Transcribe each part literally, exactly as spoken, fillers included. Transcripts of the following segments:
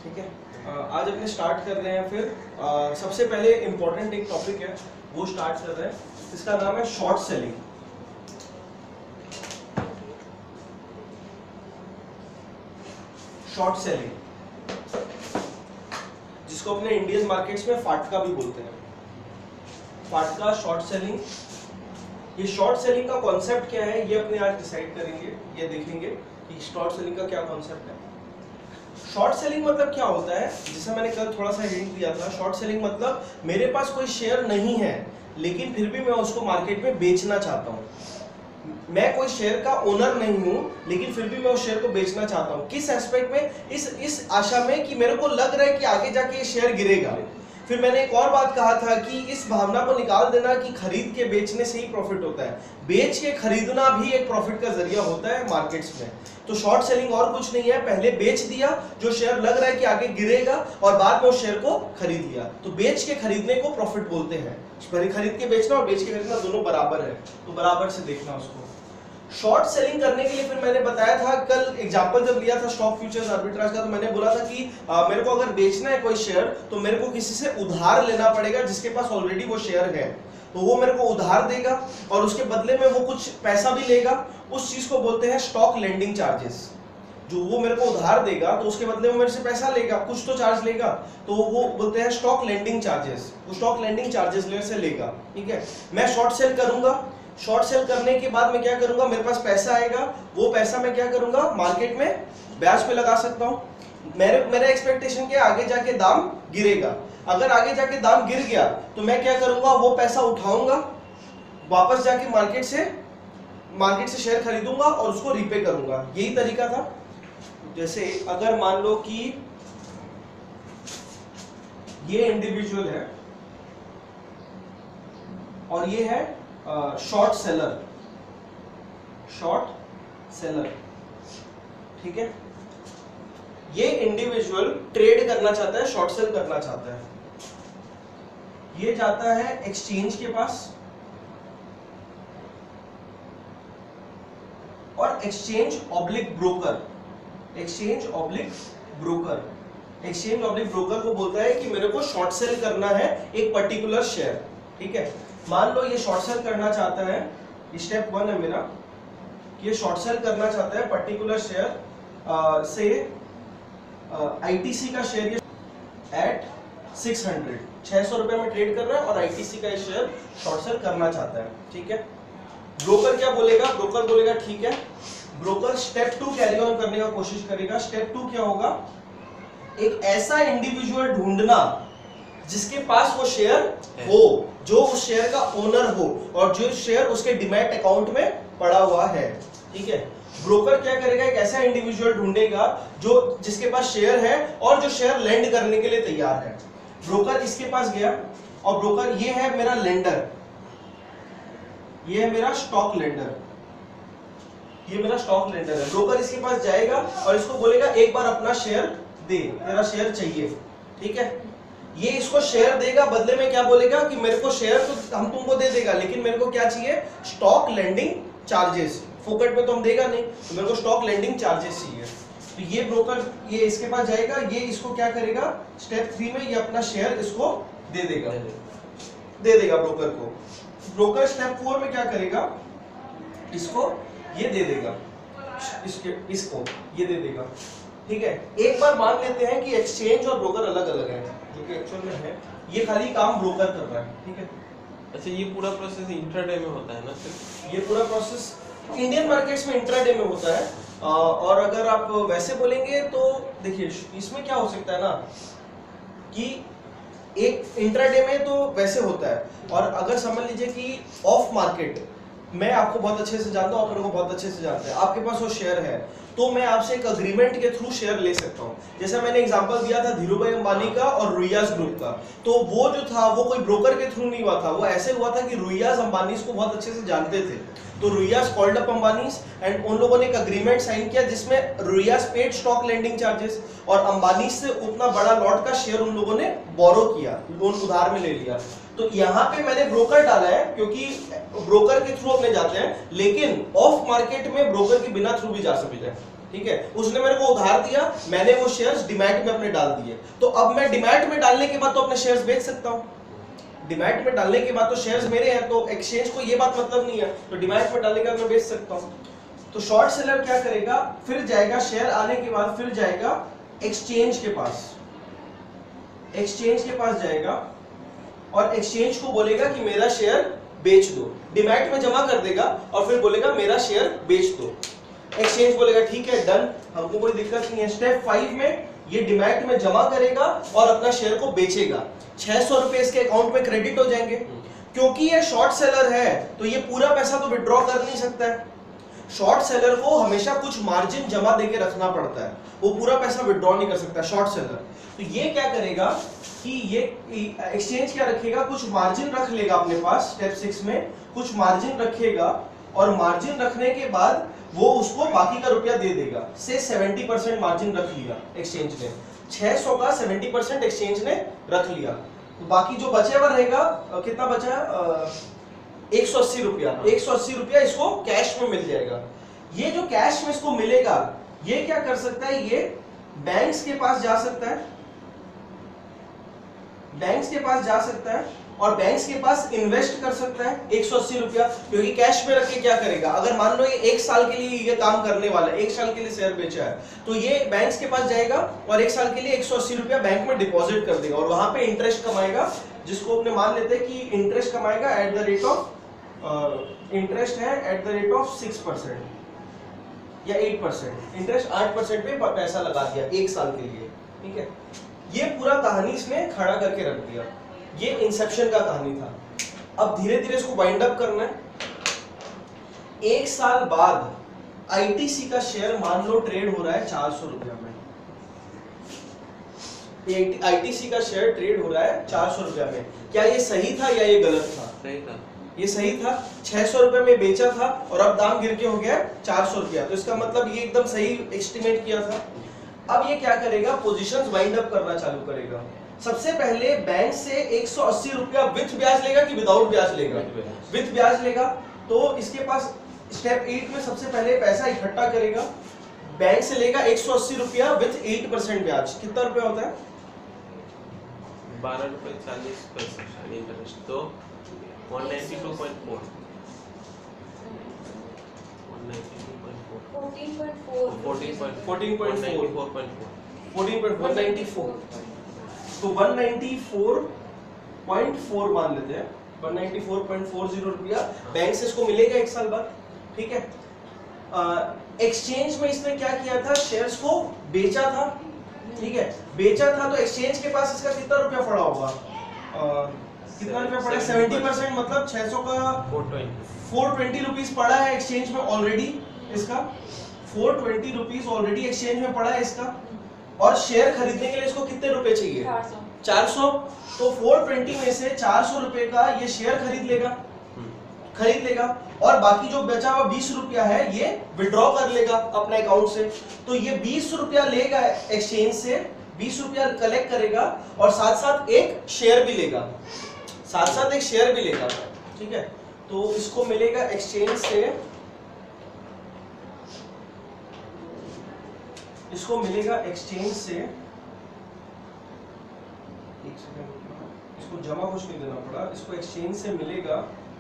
ठीक है, आज अपने स्टार्ट कर रहे हैं। फिर आ, सबसे पहले इम्पोर्टेंट एक टॉपिक है वो स्टार्ट कर रहे हैं, इसका नाम है शॉर्ट सेलिंग। शॉर्ट सेलिंग जिसको अपने इंडियन मार्केट्स में फाटका भी बोलते हैं। फाटका, शॉर्ट सेलिंग। ये शॉर्ट सेलिंग का कॉन्सेप्ट क्या है ये अपने आज डिसाइड करेंगे, ये देखेंगे कि शॉर्ट सेलिंग का क्या कॉन्सेप्ट है। शॉर्ट सेलिंग मतलब क्या होता है, जिसे मैंने कल थोड़ा सा हिंट दिया था। शॉर्ट सेलिंग मतलब मेरे पास कोई शेयर नहीं है लेकिन फिर भी मैं उसको मार्केट में बेचना चाहता हूँ। मैं कोई शेयर का ओनर नहीं हूं लेकिन फिर भी मैं उस शेयर को बेचना चाहता हूं। किस एस्पेक्ट में? इस इस आशा में कि मेरे को लग रहा है कि आगे जाके ये शेयर गिरेगा। फिर मैंने एक और बात कहा था कि इस भावना को निकाल देना कि खरीद के बेचने से ही प्रॉफिट होता है, बेच के खरीदना भी एक प्रॉफिट का जरिया होता है मार्केट्स में। तो शॉर्ट सेलिंग और कुछ नहीं है, पहले बेच दिया जो शेयर लग रहा है कि आगे गिरेगा और बाद में उस शेयर को खरीद लिया। तो बेच के खरीदने को प्रॉफिट बोलते हैं। खरीद के बेचना और बेच के खरीदना दोनों बराबर है, तो बराबर से देखना उसको। शॉर्ट सेलिंग करने के लिए फिर मैंने बताया था, कल एग्जांपल जब लिया था स्टॉक फ्यूचर्स आर्बिट्राज का, तो मैंने बोला था कि आ, मेरे को अगर बेचना है कोई शेयर तो मेरे को किसी से उधार लेना पड़ेगा जिसके पास ऑलरेडी वो शेयर है। तो वो मेरे को उधार देगा और उसके बदले में वो कुछ पैसा भी लेगा। उस चीज को बोलते हैं स्टॉक लेंडिंग चार्जेस। जो वो मेरे को उधार देगा तो उसके बदले में मेरे से पैसा लेगा, कुछ तो चार्ज लेगा, तो वो बोलते हैं स्टॉक लेंडिंग चार्जेस। वो स्टॉक लेंडिंग चार्जेस मेरे से लेगा। ठीक है, मैं शॉर्ट सेल करूंगा। शॉर्ट सेल करने के बाद मैं क्या करूंगा, मेरे पास पैसा आएगा, वो पैसा मैं क्या करूंगा, मार्केट में ब्याज पे लगा सकता हूं। मेरे मेरा एक्सपेक्टेशन क्या, आगे जाके दाम गिरेगा। अगर आगे जाके दाम गिर गया तो मैं क्या करूंगा, वो पैसा उठाऊंगा, वापस जाके मार्केट से मार्केट से शेयर खरीदूंगा और उसको रीपे करूंगा। यही तरीका था। जैसे अगर मान लो कि ये इंडिविजुअल है और ये है शॉर्ट सेलर, शॉर्ट सेलर, ठीक है। ये इंडिविजुअल ट्रेड करना चाहता है, शॉर्ट सेल करना चाहता है। ये जाता है एक्सचेंज के पास और exchange oblique broker, exchange oblique broker, exchange oblique broker को बोलता है कि मेरे को शॉर्ट सेल करना है एक पर्टिकुलर शेयर। ठीक है, मान लो ये शॉर्ट सेल करना चाहता है, स्टेप वन है मेरा कि ये शॉर्ट सेल करना चाहता है पर्टिकुलर शेयर से आईटीसी का शेयर एट सिक्स हंड्रेड, छह सौ रुपए में ट्रेड कर रहा है और आईटीसी का शेयर शॉर्ट सेल करना चाहता है। ठीक है, ब्रोकर क्या बोलेगा, ब्रोकर बोलेगा ठीक है। Broker step two carry on करने का कोशिश करेगा। स्टेप टू क्या होगा, एक ऐसा इंडिविजुअल ढूंढना जिसके पास वो शेयर हो, जो उस शेयर का ओनर हो और जो शेयर उसके डीमैट अकाउंट में पड़ा हुआ है। ठीक है, ब्रोकर क्या करेगा, एक ऐसा इंडिविजुअल ढूंढेगा जो जिसके पास शेयर है और जो शेयर लेंड करने के लिए तैयार है। ब्रोकर इसके पास गया और ब्रोकर, ये है मेरा लेंडर, ये है मेरा स्टॉक लेंडर, ये मेरा स्टॉक लेंडर है। ब्रोकर इसके पास जाएगा और इसको बोलेगा एक बार अपना शेयर दे, तेरा शेयर चाहिए। ठीक है, ये इसको शेयर देगा, बदले में क्या बोलेगा कि मेरे को शेयर तो हम तुमको दे देगा लेकिन मेरे को क्या चाहिए, स्टॉक लेंडिंग चार्जेस। फोकट में तो हम देगा नहीं, तो मेरे को स्टॉक लेंडिंग चार्जेस चाहिए। तो ये ब्रोकर ये इसके पास जाएगा, ये इसको क्या करेगा, स्टेप थ्री में ये अपना शेयर इसको दे देगा, दे देगा ब्रोकर को। ब्रोकर स्टेप फोर में क्या करेगा, इसको ये दे देगा, इसके इसको ये दे देगा। ठीक है, एक बार मान लेते हैं कि एक्सचेंज और ब्रोकर अलग अलग है, जो कि एक्चुअल में है। ये खाली काम ब्रोकर कर रहा है। ठीक है, अच्छा, ये पूरा प्रोसेस इंट्राडे में होता है ना सिर्फ? ये पूरा प्रोसेस इंडियन मार्केट्स में इंट्राडे में होता है। आ, और अगर आप वैसे बोलेंगे तो देखिए इसमें क्या हो सकता है ना कि एक इंट्राडे में तो वैसे होता है, और अगर समझ लीजिए कि ऑफ मार्केट, मैं आपको बहुत अच्छे से जानता हूं, आप मेरे को बहुत अच्छे से जानते हैं, आपके पास वो शेयर है तो मैं आपसे एक अग्रीमेंट के थ्रू शेयर ले सकता हूं। जैसा मैंने एग्जांपल दिया था धीरूभाई अंबानी का और रुइयाज ग्रुप का, तो वो जो था वो कोई ब्रोकर के थ्रू नहीं हुआ था, वो ऐसे हुआ था कि रुइयाज अंबानी को बहुत अच्छे से जानते थे। तो Ruias called up Ambani and उन लोगों ने एक अग्रीमेंट साइन किया जिसमें Ruias paid stock lending charges और अंबानी से उतना बड़ा लॉट का शेयर उन लोगों ने बोरो किया, लोन उधार में ले लिया। तो यहाँ पे मैंने ब्रोकर डाला है क्योंकि ब्रोकर के थ्रू अपने जाते हैं, लेकिन ऑफ मार्केट में ब्रोकर के बिना थ्रू भी जा सकते हैं। ठीक है, उसने मेरे को उधार दिया, मैंने वो शेयर्स डीमैट में अपने डाल दिए, तो अब मैं डीमैट में डालने के बाद तो अपने शेयर्स बेच सकता हूँ। डीमैट में डालने के बाद तो शेयर्स मेरे हैं, तो एक्सचेंज को ये बात मतलब नहीं है, तो डीमैट में डालने के बाद मैं बेच सकता हूँ। तो शॉर्ट सेलर क्या करेगा, फिर जाएगा शेयर आने के बाद फिर जाएगा एक्सचेंज के पास, एक्सचेंज के पास जाएगा और एक्सचेंज को बोलेगा कि मेरा शेयर बेच दो, डीमैट में जमा कर देगा और फिर बोलेगा मेरा शेयर बेच दो। एक्सचेंज बोलेगा ठीक है डन, हमको कोई दिक्कत नहीं है। स्टेप फाइव में ये डीमैट में जमा करेगा और अपना शेयर को बेचेगा, छह सौ रुपए इसके अकाउंट में क्रेडिट हो जाएंगे। क्योंकि ये शॉर्ट सेलर है तो ये पूरा पैसा तो विड्रॉ कर नहीं सकता है, शॉर्ट सेलर को हमेशा कुछ मार्जिन जमा देके रखना पड़ता है, वो पूरा पैसा विड्रॉ नहीं कर सकता शॉर्ट सेलर। तो ये क्या करेगा कि ये एक्सचेंज क्या रखेगा, कुछ मार्जिन रख लेगा अपने पास, स्टेप सिक्स में कुछ मार्जिन रखेगा और मार्जिन रखने के बाद वो उसको बाकी का रुपया दे देगा। से सत्तर परसेंट मार्जिन रख लिया एक्सचेंज ने, छह सौ का सत्तर परसेंट एक्सचेंज ने रख लिया, तो बाकी जो बचे हुआ रहेगा, कितना बचा है, एक सौ अस्सी रुपया, एक सौ अस्सी रुपया इसको कैश में मिल जाएगा। ये जो कैश में इसको मिलेगा ये क्या कर सकता है, ये बैंक्स के पास जा सकता है, बैंक्स के पास जा सकता है और बैंक्स के पास इन्वेस्ट कर सकता है एक सौ अस्सी रुपया, क्योंकि कैश में रख के क्या करेगा, अगर मान लो ये एक साल के लिए ये काम करने वाला है, एक साल के लिए शेयर बेचा है, तो ये बैंक्स के पास जाएगा और एक साल के लिए एक सौ अस्सी रुपया बैंक में डिपॉजिट कर देगा और वहां पे इंटरेस्ट कमाएगा, जिसको अपने मान लेते हैं कि इंटरेस्ट कमाएगा at the rate of, interest है at the rate of six percent या एट परसेंट, इंटरेस्ट आठ परसेंट पे पैसा लगा दिया एक साल के लिए। ठीक है, ये पूरा कहानी इसने खड़ा करके रख दिया, ये इंसेप्शन का कहानी था। अब धीरे धीरे इसको वाइंड अप करना है। एक साल बाद आईटीसी का शेयर मान लो ट्रेड हो रहा है चार सौ रुपया में, आईटीसी का शेयर ट्रेड हो रहा है चार सौ रुपया में, क्या ये सही था या ये गलत था? सही था, ये सही था, छह सौ रुपए में बेचा था और अब दाम गिर के हो गया चार सौ रुपया, तो इसका मतलब ये एकदम सही एस्टिमेट किया था। अब ये क्या करेगा, पोजीशंस वाइंड अप करना चालू करेगा। सबसे पहले बैंक से एक सौ अस्सी रुपया विथ ब्याज लेगा कि विदाउट ब्याज लेगा? विथ ब्याज लेगा। तो इसके पास स्टेप एट में सबसे पहले पैसा इकट्ठा करेगा, बैंक से लेगा एक सौ अस्सी रुपया विथ एट परसेंट ब्याज। कितना रुपया होता है? बारह रुपए चालीस परसेंट इंटरेस्ट, तो one ninety two point four, one ninety two point four, fourteen point four, fourteen point fourteen point four, four point four, fourteen point one ninety four, तो one ninety four point four मान लेते हैं, one ninety four point four zero रुपया bank से इसको मिलेगा एक साल बाद। ठीक है, एक्सचेंज में इसने क्या किया था, शेयर्स को बेचा था। ठीक है, बेचा था तो एक्सचेंज के पास इसका कितना रुपया पड़ा होगा, आ, कितना रुपया पड़ा? सेवेंटी परसेंट, मतलब छह सौ का फोर ट्वेंटी रुपीस पड़ा है एक्सचेंज में ऑलरेडी, इसका four twenty rupees already exchange में पड़ा है इसका, और शेयर खरीदने के लिए इसको कितने रुपए चाहिए? चार सौ। तो फोर ट्वेंटी में से चार सौ रुपए का ये शेयर खरीद लेगा, खरीद लेगा और बाकी जो बचा हुआ बीस रुपया है ये विड्रॉ कर लेगा अपने अकाउंट से। तो ये बीस रुपया लेगा एक्सचेंज से, बीस रुपया कलेक्ट करेगा और साथ साथ एक शेयर भी लेगा, साथ साथ एक शेयर भी लेगा। ठीक है, तो इसको मिलेगा एक्सचेंज से, इसको मिलेगा एक्सचेंज से, एक सेकंड, इसको जमा कुछ नहीं देना पड़ा, इसको एक्सचेंज से मिलेगा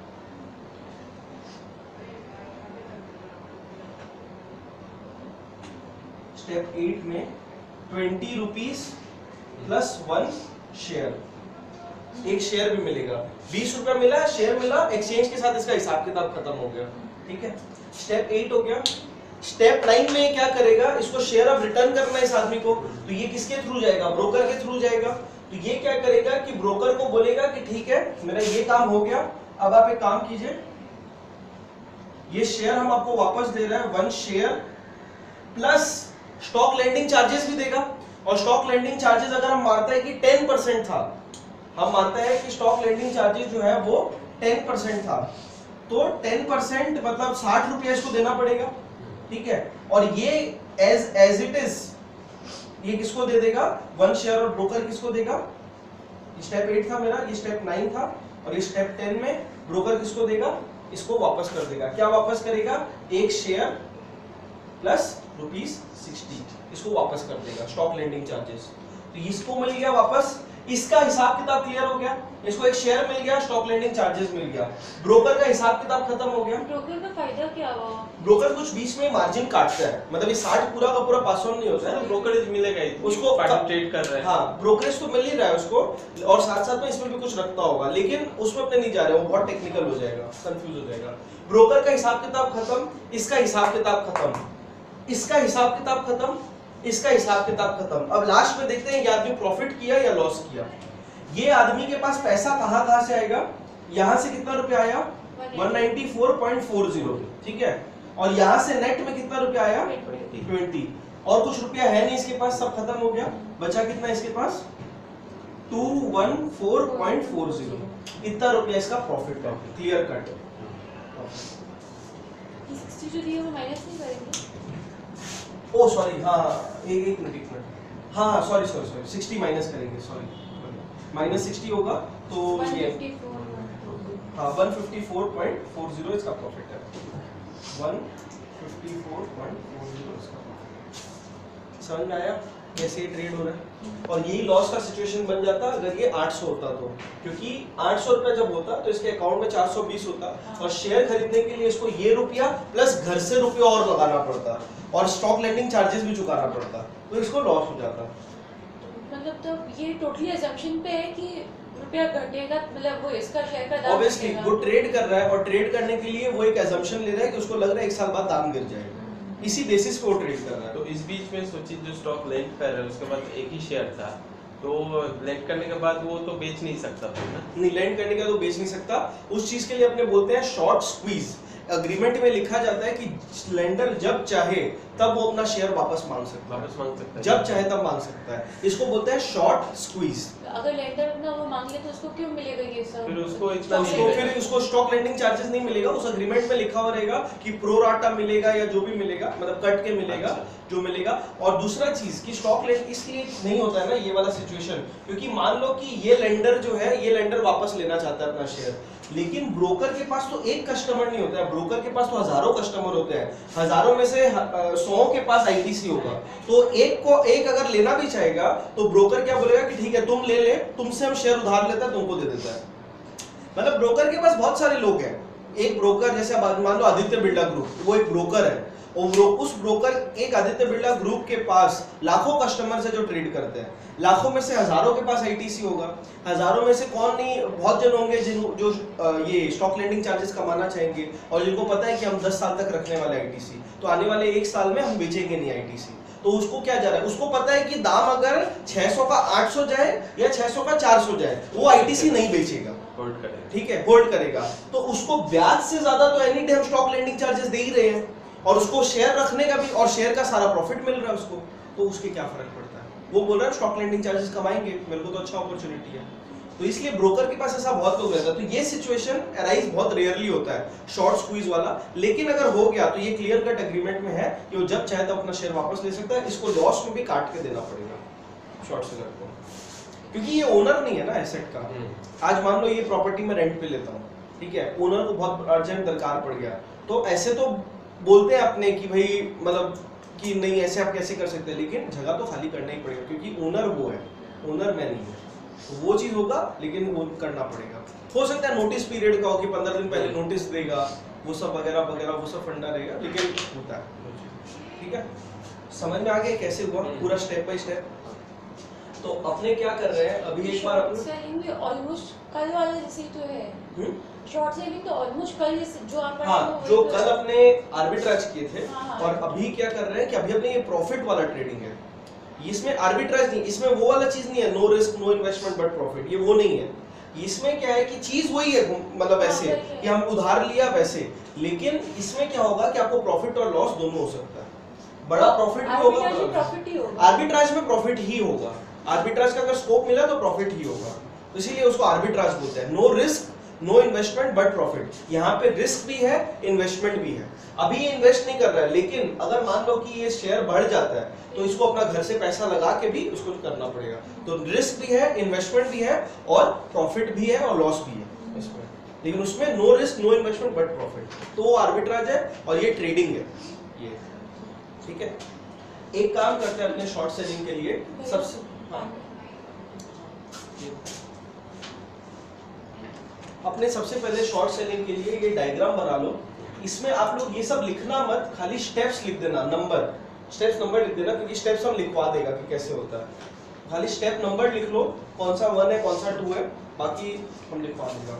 स्टेप एट में twenty rupees plus one share, एक शेयर भी मिलेगा। बीस रुपया मिला, शेयर मिला, एक्सचेंज के साथ इसका हिसाब किताब खत्म हो गया। ठीक है, स्टेप एट हो गया। स्टेप नाइन में क्या करेगा, इसको शेयर अब रिटर्न करना है इस आदमी को, तो ये किसके थ्रू जाएगा? ब्रोकर के थ्रू जाएगा। तो ये क्या करेगा कि ब्रोकर को बोलेगा कि ठीक है मेरा ये काम हो गया, अब आप एक काम कीजिए, ये शेयर हम आपको वापस दे रहे हैं, one share plus stock lending charges भी देगा। और स्टॉक लैंडिंग चार्जेस अगर हम मानते हैं कि टेन परसेंट था, हम मानते हैं कि स्टॉक लैंडिंग चार्जेस जो है वो टेन परसेंट था, तो टेन परसेंट मतलब साठ रुपया इसको देना पड़ेगा। ठीक है, और ये एज एज इट इज ये किसको दे देगा? One share. और ब्रोकर किसको देगा? स्टेप एट था मेरा, ये स्टेप नाइन था, और ये स्टेप टेन में ब्रोकर किसको देगा? इसको वापस कर देगा। क्या वापस करेगा? एक शेयर प्लस रुपीस साठ, इसको वापस कर देगा स्टॉक लेंडिंग चार्जेस। तो इसको मिल गया वापस, इसका हिसाब किताब क्लियर हो गया, इसको एक शेयर मिल गया, स्टॉक लेंडिंग चार्जेस मिल गया, ब्रोकर का हिसाब किताब खत्म हो गया। ब्रोकर का फायदा क्या हुआ? ब्रोकर कुछ बीच में मार्जिन काटता है, मतलब ये साठ पूरा का पूरा पास ऑन नहीं होता है, ब्रोकरेज मिलेगा ही, उसको ट्रेड कर रहा है। हाँ, ब्रोकरेज तो मिल ही रहा है उसको, और साथ साथ में इसमें भी कुछ रखता होगा, लेकिन उसमें अपने नहीं जा रहे, वो बहुत टेक्निकल हो जाएगा, कंफ्यूज हो जाएगा। ब्रोकर का हिसाब किताब खत्म, इसका हिसाब किताब खत्म, इसका हिसाब किताब खत्म, इसका हिसाब किताब खत्म। अब लास्ट में देखते हैं ये आदमी प्रॉफिट किया या लॉस किया। ये आदमी के पास पैसा कहां कहां से आएगा, यहां से कितना रुपया आया एक सौ चौरानवे पॉइंट चार, ठीक है, और यहां से नेट में कितना रुपया आया बीस, और कुछ रुपया है नहीं इसके पास, सब खत्म हो गया, बचा कितना इसके पास दो सौ चौदह पॉइंट चार, इतना रुपया इसका प्रॉफिट है, क्लियर कट। साठ जो दिए वो माइनस नहीं करेंगे? ओ सॉरी, हाँ एक एक मिनट एक मिनट हाँ सॉरी सॉरी सॉरी साठ माइनस करेंगे, सॉरी माइनस साठ होगा तो ये हाँ एक सौ चौवन पॉइंट चार इसका प्रॉफिट है, एक सौ चौवन पॉइंट चार इसका प्रॉफिट। समझ में आया कैसे ये ट्रेड हो रहा है? और यही लॉस का सिचुएशन बन जाता अगर ये आठ सौ होता तो, क्योंकि आठ सौ रुपया जब होता तो इसके अकाउंट में चार सौ बीस होता, और शेयर खरीदने के लिए इसको ये रुपया प्लस घर से रुपया और लगाना पड़ता, और स्टॉक लेंडिंग चार्जेस भी चुकाना पड़ता, तो इसको लॉस हो जाता। मतलब तो ये टोटली अजम्पशन पे है कि रुपया घटेगा, मतलब वो इसका शेयर का दाम ऑब्वियसली वो ट्रेड कर रहा है, और ट्रेड करने के लिए वो एक अजम्पशन ले रहा है कि उसको लग रहा है एक साल बाद दाम गिर जाएगा, इसी बेसिस पे वो ट्रेड कर रहा है। तो इस बीच में सोचिए जो स्टॉक लेंड कर रहा है उसके बाद एक ही शेयर था, तो लेंड करने के बाद वो तो बेच नहीं सकता था ना? नहीं, लेंड करने का तो बेच नहीं सकता, उस चीज के लिए अपने बोलते हैं शॉर्ट स्क्वीज। अग्रीमेंट में लिखा जाता है कि लेंडर जब चाहे तब वो अपना शेयर वापस मांग सकता है, वापस मांग सकता है, जब चाहे तब मांग सकता है, इसको बोलते हैं शॉर्ट स्क्वीज। अगर लेंडर अपना वो मांग ले तो उसको क्यों मिलेगा ये सब? फिर उसको इतना उसको फिर उसको स्टॉक लेंडिंग चार्जेस नहीं मिलेगा, उस एग्रीमेंट में लिखा हुआ रहेगा कि प्रो राटा मिलेगा या जो भी मिलेगा, मतलब कट के मिलेगा, अच्छा। जो मिलेगा। और दूसरा चीज कि स्टॉक लेंड इसलिए नहीं होता है ना ये वाला सिचुएशन, क्योंकि मान लो कि ये लेंडर जो है, ये लेंडर वापस लेना चाहता है अपना शेयर, लेकिन ब्रोकर के पास तो एक कस्टमर नहीं होता है, ब्रोकर के पास तो हजारों कस्टमर होते हैं, हजारों में से सौ के पास आईटीसी होगा, तो एक को एक अगर लेना भी चाहेगा तो ब्रोकर क्या बोलेगा कि ठीक है तुम ले ले, तुमसे हम शेयर उधार लेता है, तुमको दे देता है। मतलब ब्रोकर के पास बहुत सारे लोग हैं, एक ब्रोकर जैसे मान लो आदित्य बिरला ग्रुप, वो एक ब्रोकर है, और ब्रो, उस ब्रोकर एक आदित्य बिरला ग्रुप के पास लाखों कस्टमर से जो ट्रेड करते हैं, लाखों में से हजारों के पास आईटीसी होगा, हजारों में से कौन नहीं, बहुत जन होंगे जिन जो ये स्टॉक लेंडिंग चार्जेस कमाना चाहेंगे और जिनको पता है कि हम दस साल तक रखने वाले आईटीसी, तो आने वाले एक साल में हम बेचेंगे नहीं आईटीसी, तो उसको क्या जा रहा है, उसको पता है कि दाम अगर छह सौ का आठ सौ जाए या छह सौ का चार सौ जाए, वो आईटीसी नहीं बेचेगा, होल्ड करेगा, ठीक है, होल्ड करेगा। तो उसको ब्याज से ज्यादा तो any time stock lending charges दे ही रहे हैं, और उसको शेयर रखने का भी, और शेयर का सारा प्रॉफिट मिल रहा है उसको, तो उसके क्या फर्क पड़ता है, वो बोल रहा है स्टॉक लेंडिंग चार्जेस कमाएंगे, मेरे को तो अच्छा अपॉर्चुनिटी है। तो इसलिए ब्रोकर के पास ऐसा बहुत लोग रहता है, तो ये सिचुएशन अराइज बहुत रेयरली होता है, शॉर्ट स्क्वीज वाला, लेकिन अगर हो गया तो ये क्लियर कट एग्रीमेंट में है कि वो जब चाहे तब अपना शेयर वापस ले सकता है, इसको लॉस में भी काट के देना पड़ेगा शॉर्ट सेलर को, क्योंकि ये ओनर नहीं है ना एसेट का। आज मान लो ये प्रॉपर्टी में रेंट पे लेता हूँ, ठीक है, ओनर को बहुत अर्जेंट दरकार पड़ गया, तो ऐसे तो बोलते हैं अपने कि भाई मतलब कि नहीं ऐसे आप कैसे कर सकते हैं, लेकिन जगह तो खाली करना ही पड़ेगा, क्योंकि ओनर वो है, ओनर मैं नहीं है, तो वो चीज होगा, लेकिन वो करना पड़ेगा। हो सकता है नोटिस पीरियड का हो कि पंद्रह दिन पहले नोटिस देगा, वो सब वगैरह वगैरह वो सब फंडा रहेगा, लेकिन होता है, ठीक है। समझ में आ गया कैसे हुआ पूरा स्टेप बाय स्टेप। तो अपने क्या कर रहे हैं अभी, एक बार अपने सेलिंग भी ऑलमोस्ट कल वाला जैसे ही तो है, शॉर्ट सेलिंग तो ऑलमोस्ट कल जो आप हाँ, जो कल अपने आर्बिट्राज किए थे, हाँ, और अभी क्या कर रहे हैं कि अभी अपने ये प्रॉफिट वाला ट्रेडिंग है, इसमें आर्बिट्राज नहीं, इसमें वो वाला चीज नहीं है, no risk no investment but profit, ये वो नहीं है। इसमें क्या है कि चीज वही है, मतलब ऐसे कि हम उधार लिया वैसे, लेकिन इसमें क्या होगा कि आपको प्रॉफिट और लॉस दोनों हो सकता है, बड़ा प्रॉफिट भी होगा, आर्बिट्राज में प्रॉफिट ही होगा, आर्बिट्राज का अगर स्कोप मिला तो प्रॉफिट ही होगा, तो इसीलिए उसको आर्बिट्राज बोलते हैं। No risk no investment but profit, यहाँ पे रिस्क भी है इन्वेस्टमेंट भी है। अभी ये इन्वेस्ट नहीं कर रहा है, लेकिन अगर मान लो कि ये शेयर बढ़ जाता है तो इसको अपना घर से पैसा लगा के भी उसको करना पड़ेगा, तो रिस्क भी है, इन्वेस्टमेंट भी है, और प्रॉफिट भी है और लॉस भी है इसमें, लेकिन उसमें no risk no investment but profit, तो वो आर्बिट्राज है और ये ट्रेडिंग है ये, ठीक है। एक काम करते हैं अपने शॉर्ट सेलिंग के लिए सबसे हाँ, अपने सबसे पहले शॉर्ट सेलिंग के लिए ये डायग्राम बना लो। इसमें आप लोग ये सब लिखना मत, खाली स्टेप्स लिख देना, नंबर स्टेप्स नंबर लिख देना, क्योंकि स्टेप्स हम लिखवा देगा कि कैसे होता है। खाली स्टेप नंबर लिख लो, कौन सा वन है कौन सा टू है, बाकी हम लिखवा देगा।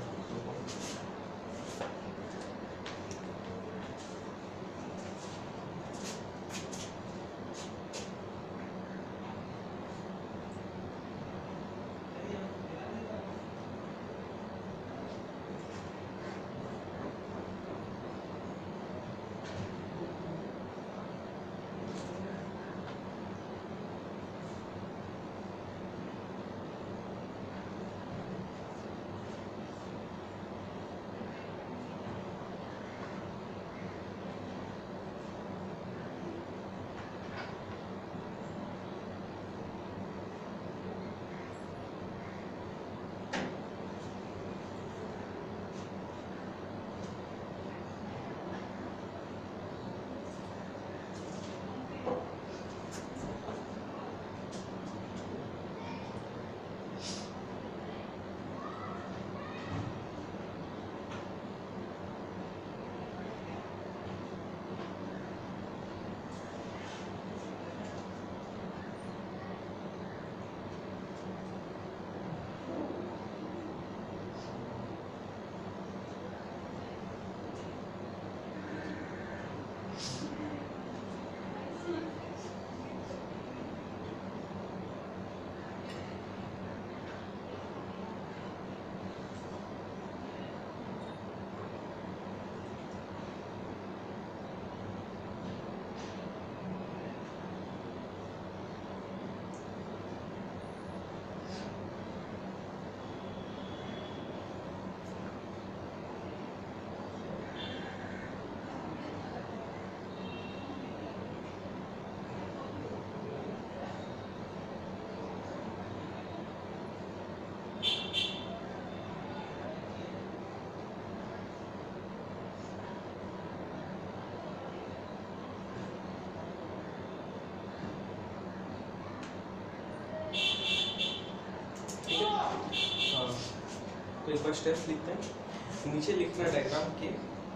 तो एक बार स्टेप्स लिखते हैं, नीचे लिखना डायग्राम के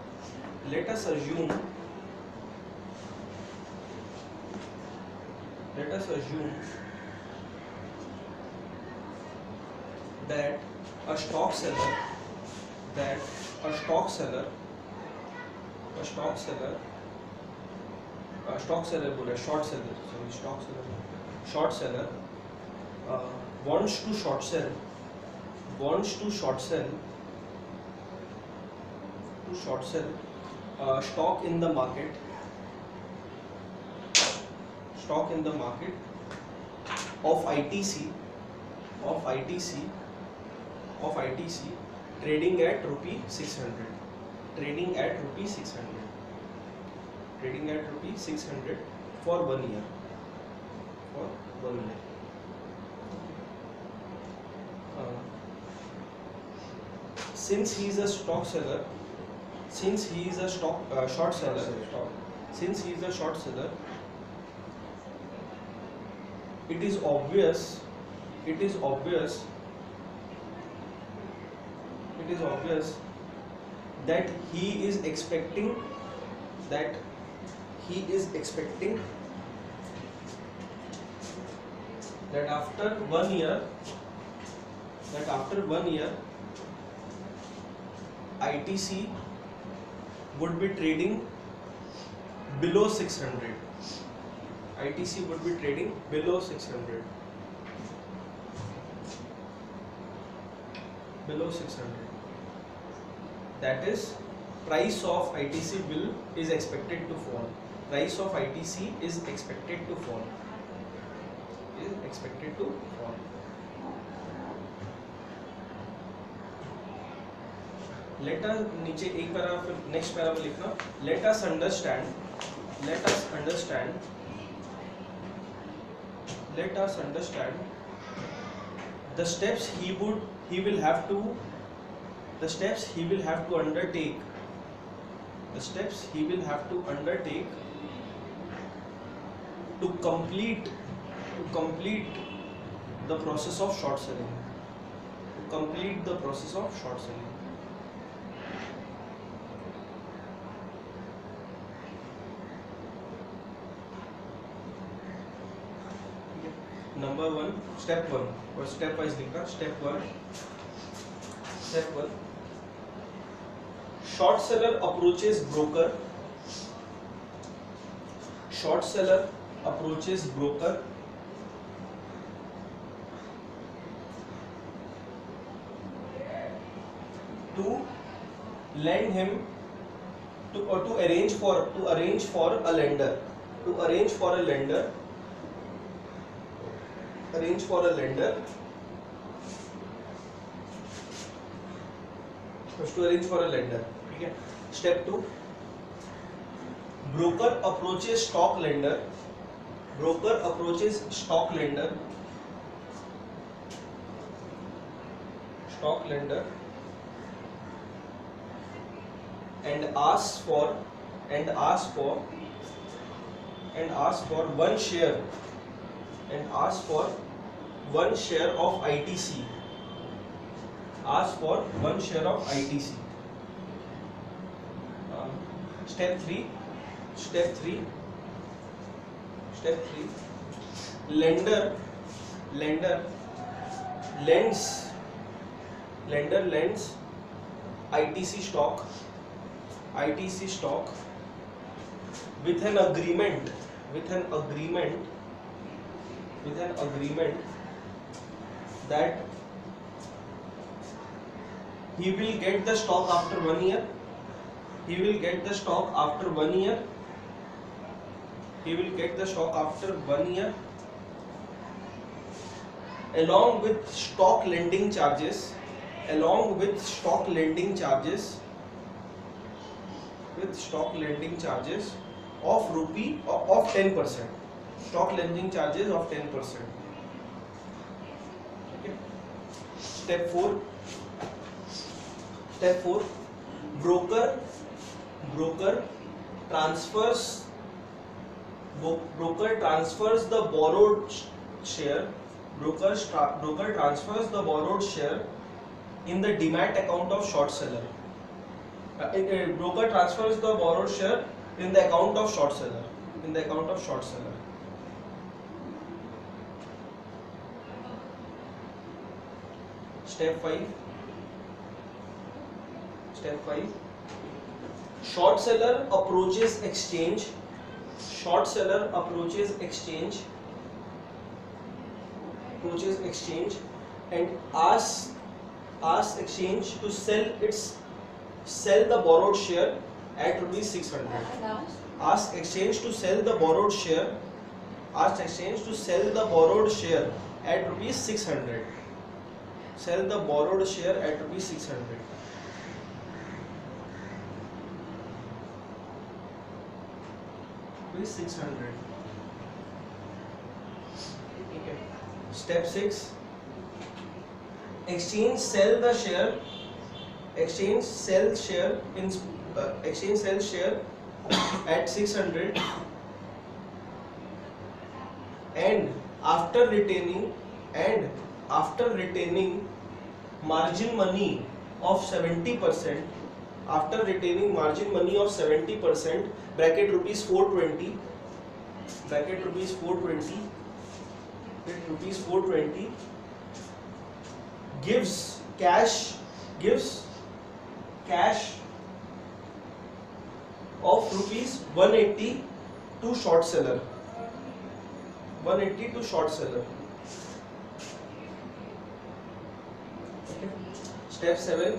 let us assume let us assume that a stock seller that a stock seller a stock seller a stock seller बोला short seller sorry stock seller short seller uh, wants to short sell wants to short sell to short sell uh, stock in the market stock in the market of I T C of I T C of I T C trading at rupee six hundred trading at rupee six hundred trading at rupee six hundred for one year for one year uh, since he is a stock seller since he is a stock uh, short seller since he is a short seller it is obvious it is obvious it is obvious that he is expecting that he is expecting that after one year that after one year I T C would be trading below six hundred I T C would be trading below six hundred below six hundred that is price of I T C will is expected to fall price of I T C is expected to fall is expected to fall let us नीचे एक para फिर next para में लिखना let us understand let us understand let us understand the steps he would he will have to the steps he will have to undertake the steps he will have to undertake to complete to complete the process of short selling to complete the process of short selling. Number one, step one, और step wise लिखना. Step one, step one. Short seller approaches broker. Short seller approaches broker to lend him to or to arrange for to arrange for a lender to arrange for a lender arrange for a lender to arrange for a lender. ठीक है. Step two. Broker approaches stock lender. Broker approaches stock lender. Stock lender and asks for and asks for and asks for one share and asks for one share of I T C. Asks for one share of I T C. Um, step three. Step three. Step three. Lender. Lender lends. Lender lends I T C stock. I T C stock with an agreement. With an agreement. With an agreement that he will get the stock after one year. He will get the stock after one year. He will get the stock after one year, along with stock lending charges. Along with stock lending charges. With stock lending charges of rupee of ten percent. Stock lending charges of ten percent. Okay. Step four. Step four. Broker broker transfers broker transfers the borrowed share. Broker broker transfers the borrowed share in the demat account of short seller. Uh, uh, broker transfers the borrowed share in the account of short seller. In the account of short seller. Step five. Step five. Short seller approaches exchange. Short seller approaches exchange. Approaches exchange and asks asks exchange to sell its sell the borrowed share at rupees six hundred. Asks exchange to sell the borrowed share. Asks exchange to sell the borrowed share at rupees six hundred. Sell the borrowed share at rupees six hundred. Rupees six hundred. Okay. Step six. Exchange sell the share. Exchange sell share in uh, exchange sell share at six hundred and after retaining and after retaining margin money of seventy percent. After retaining margin money of seventy percent, bracket rupees four twenty, bracket rupees four twenty, rupees four twenty, gives cash, gives cash of rupees one eighty to short seller. one eighty to short seller. Okay. Step seven.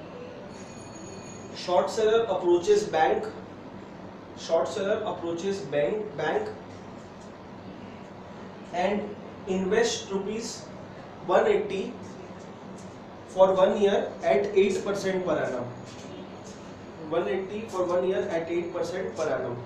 Short seller approaches bank. Short seller approaches bank bank and invests rupees one eighty for one year at eight percent per annum. one eighty for one year at eight percent per annum.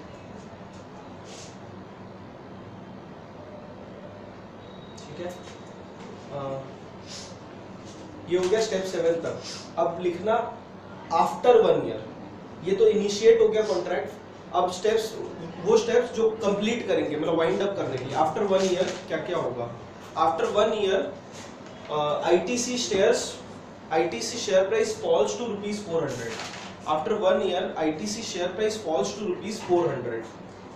ठीक है. uh, ये हो गया step seven तक. अब लिखना after one year. ये तो इनिशिएट हो गया कॉन्ट्रैक्ट. अब स्टेप्स, वो स्टेप्स जो कंप्लीट करेंगे मतलब वाइंड अप करने के लिए, आफ्टर वन ईयर क्या क्या होगा। After one year ITC shares ITC share price falls to rupees four hundred. After one year ITC share price falls to rupees four hundred.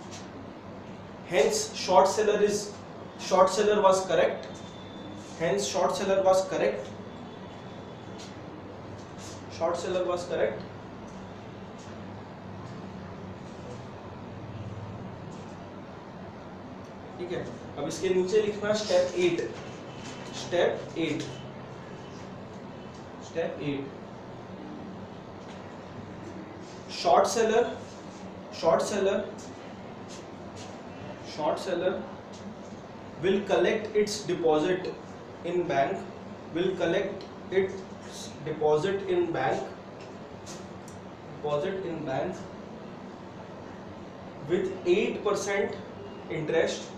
Hence short seller is short seller was correct. Hence short seller was correct. Short seller was correct. ठीक है, अब इसके नीचे लिखना step eight. Step eight step eight short seller short seller short seller will collect its deposit in bank will collect its deposit in bank deposit in bank with eight percent interest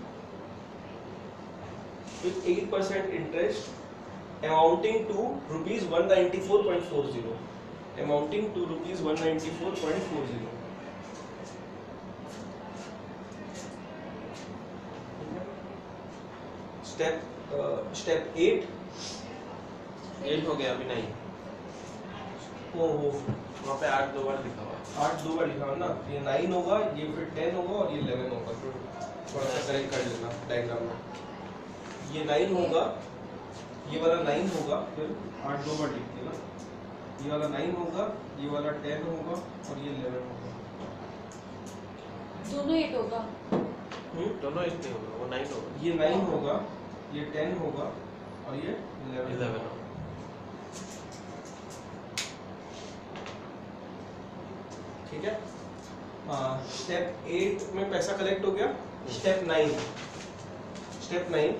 with eight percent interest amounting to rupees one ninety-four point four zero amounting to rupees one ninety-four point four zero। Step step eight eight हो गया अभी नहीं, ओ हो वहाँ पे आठ दो बार लिखा हुआ है। आठ दो बार लिखा हो ना, ये नाइन होगा, ये फिर टेन होगा और ये इलेवन होगा। तो थोड़ा सा करेक्ट कर लेना डायग्राम में। ये नाइन होगा, ये वाला नाइन होगा, फिर आठ दो बार लिख देना। ये वाला नाइन होगा, ये वाला टेन होगा और ये इलेवन होगा। दोनों एट होगा। हम्म दोनों एक नहीं होगा, वो नाइन होगा। ये नाइन होगा, ये टेन होगा और ये इलेवन इलेवन होगा। ठीक है, स्टेप एट में पैसा कलेक्ट हो गया। Step nine step nine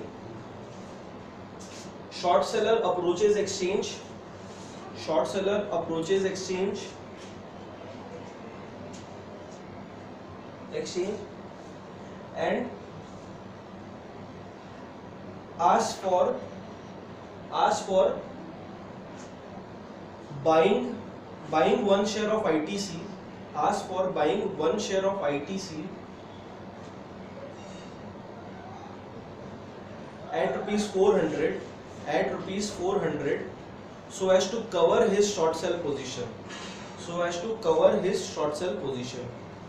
short seller approaches exchange short seller approaches exchange exchange and ask for ask for buying buying one share of I T C ask for buying one share of I T C at rupees four hundred at rupees four hundred so as to cover his short sell position so as to cover his short sell position।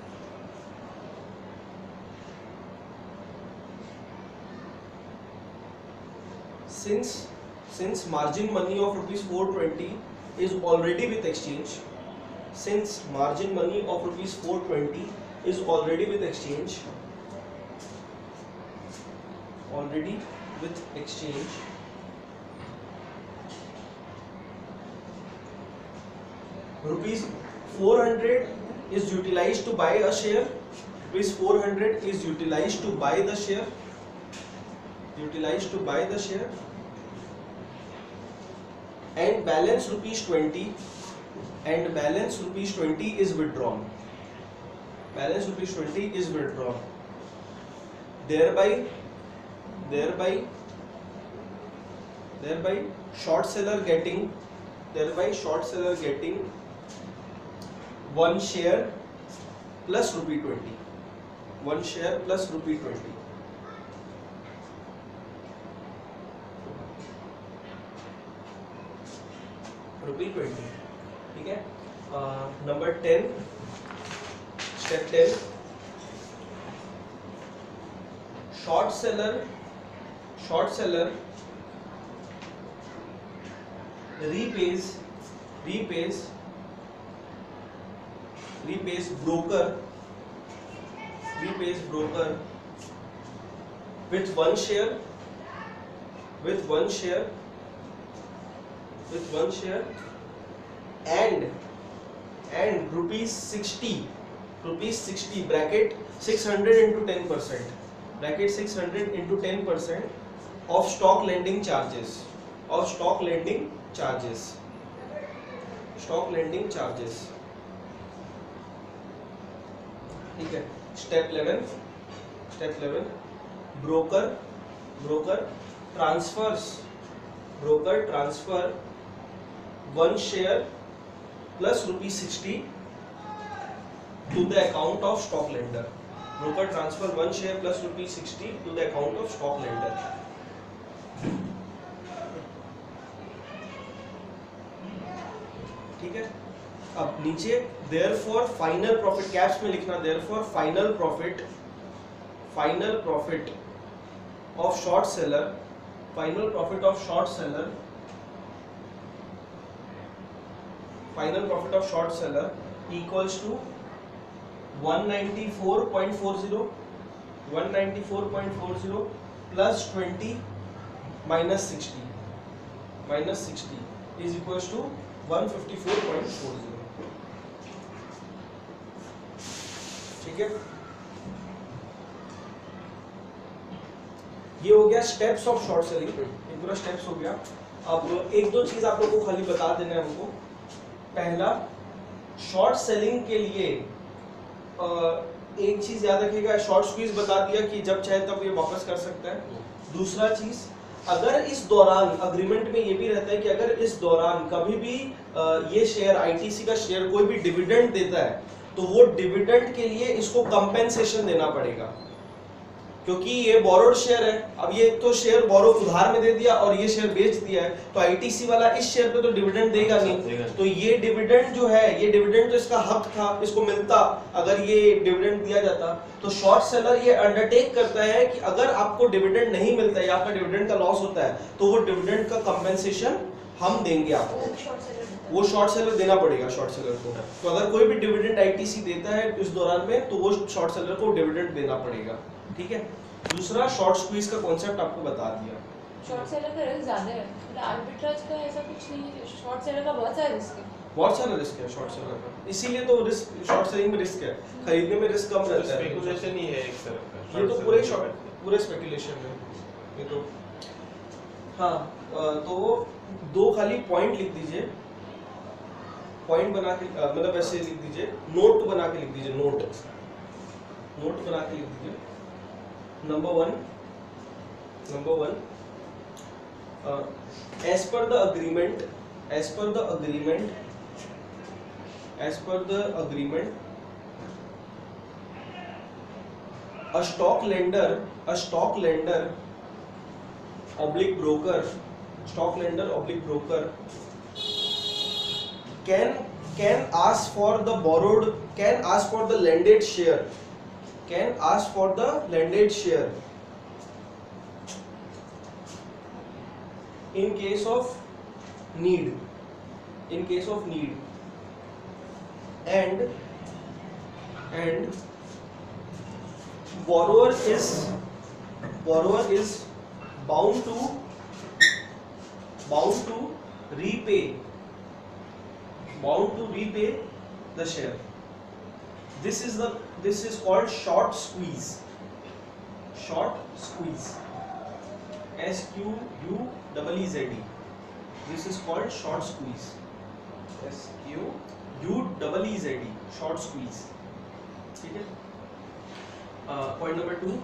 Since since margin money of rupees four twenty is already with exchange, since margin money of rupees four twenty is already with exchange, already with exchange, rupees four hundred is utilized to buy a share. Rupees four hundred is utilized to buy the share. Utilized to buy the share. And balance rupees twenty and balance rupees twenty is withdrawn balance rupees twenty is withdrawn thereby thereby thereby short seller getting thereby short seller getting one share plus rupee twenty one share plus rupee twenty। Rupee twenty. ठीक है, number ten step ten short seller short seller repays repays repays broker repays broker with one share with one share with one share and and rupees sixty rupees sixty bracket six hundred into ten percent bracket six hundred into ten percent of stock lending charges of stock lending charges stock lending charges। ठीक है, step eleven step eleven broker broker transfers broker transfer one share plus rupees sixty to the account of stock lender. Broker transfer one share plus rupees sixty to the account of stock lender. ठीक है, अब नीचे therefore final profit caps में लिखना, therefore final profit final profit of short seller final profit of short seller final profit of short seller equals to one ninety-four point four zero one ninety-four point four zero plus twenty minus sixty minus sixty is equals to one fifty-four point four zero. ठीक है, ये हो गया steps of short selling, ये पूरा steps हो गया। अब एक दो चीज आप लोगों को खाली बता देना है हमको। पहला, शॉर्ट सेलिंग के लिए एक चीज याद रखिएगा, शॉर्ट स्क्वीज बता दिया कि जब चाहे तब ये वापस कर सकता है। दूसरा चीज, अगर इस दौरान अग्रीमेंट में ये भी रहता है कि अगर इस दौरान कभी भी ये शेयर आईटीसी का शेयर कोई भी डिविडेंड देता है तो वो डिविडेंड के लिए इसको कंपेंसेशन देना पड़ेगा, क्योंकि ये बोरोड शेयर है। अब ये तो शेयर बोरो उधार में दे दिया और ये शेयर बेच दिया है, तो आईटीसी वाला इस शेयर पे तो डिविडेंड देगा नहीं, तो ये डिविडेंड जो है, ये डिविडेंड तो इसका हक था, इसको मिलता अगर ये डिविडेंड दिया जाता। तो शॉर्ट सेलर ये अंडरटेक करता है कि अगर आपको डिविडेंड नहीं मिलता है या आपका डिविडेंड का लॉस होता है तो वो डिविडेंड का कंपेंसेशन हम देंगे आपको, वो शॉर्ट सेलर देना पड़ेगा शॉर्ट सेलर को। तो अगर कोई भी डिविडेंड आईटीसी देता है इस दौरान में तो वो शॉर्ट सेलर को डिविडेंड देना पड़ेगा। ठीक है, दूसरा शॉर्ट स्क्वीज का कॉन्सेप्ट आपको बता दिया। शॉर्ट सेलर का रिस्क ज्यादा है, मतलब आर्बिट्रेज का ऐसा कुछ नहीं है, शॉर्ट सेलर का बहुत सारा रिस्क है, बहुत सारा रिस्क है शॉर्ट सेलर का, इसीलिए तो रिस्क शॉर्ट सेलिंग में रिस्क है, खरीदने में रिस्क कम रहता है। स्पेकुलेशन ही है एक तरह का, ये तो पूरे शॉर्ट पूरे स्पेकुलेशन है ये तो। हाँ, तो दो खाली पॉइंट लिख दीजिए, पॉइंट बना के मतलब ऐसे लिख दीजिए, नोट बना के लिख दीजिए, नोट नोट बना के लिख दीजिए। Number one number one as per the agreement as per the agreement as per the agreement a stock lender a stock lender oblique broker stock lender oblique broker can can ask for the borrowed can ask for the lended share can ask for the lended share in case of need in case of need and and borrower is borrower is bound to bound to repay bound to repay the share. This is the this is called short squeeze. Short squeeze. S Q U E E Z E. This is called short squeeze. S Q U E E Z E. Short squeeze. ठीक है. Uh, point number two.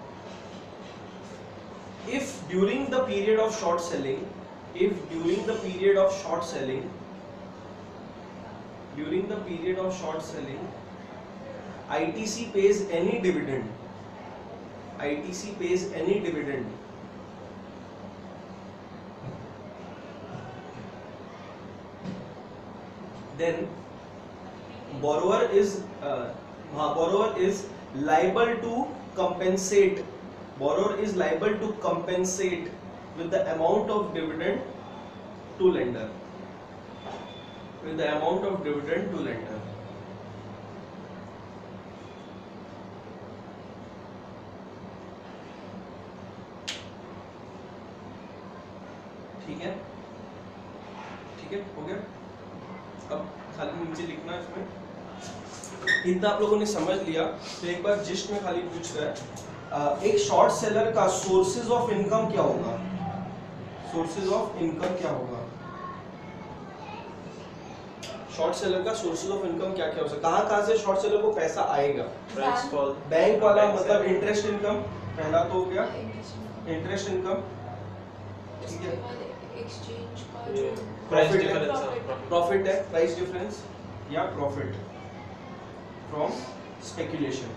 If during the period of short selling, if during the period of short selling, during the period of short selling, I T C pays any dividend, I T C pays any dividend, then borrower is uh, borrower is liable to compensate borrower is liable to compensate with the amount of dividend to lender with the amount of dividend to lender. ठीक है ठीक है हो गया। अब खाली नीचे लिखना इसमें, इतना आप लोगों ने समझ लिया तो एक बार जिस्ट में खाली पूछ रहा है, एक शॉर्ट सेलर का सोर्सेज ऑफ इनकम क्या होगा, सोर्सेज ऑफ इनकम क्या होगा, शॉर्ट सेलर का सोर्सेज ऑफ इनकम क्या क्या हो सकता है, कहाँ कहाँ से शॉर्ट सेलर को पैसा आएगा, बैंक वाला मतलब इंटरेस्ट इनकम, पहला तो हो गया इंटरेस्ट इनकम, ठीक है, एक्सचेंज का जो प्रॉफिट है, प्रॉफिट है, प्राइस डिफरेंस या प्रॉफिट, फ्रॉम स्पेकुलेशन,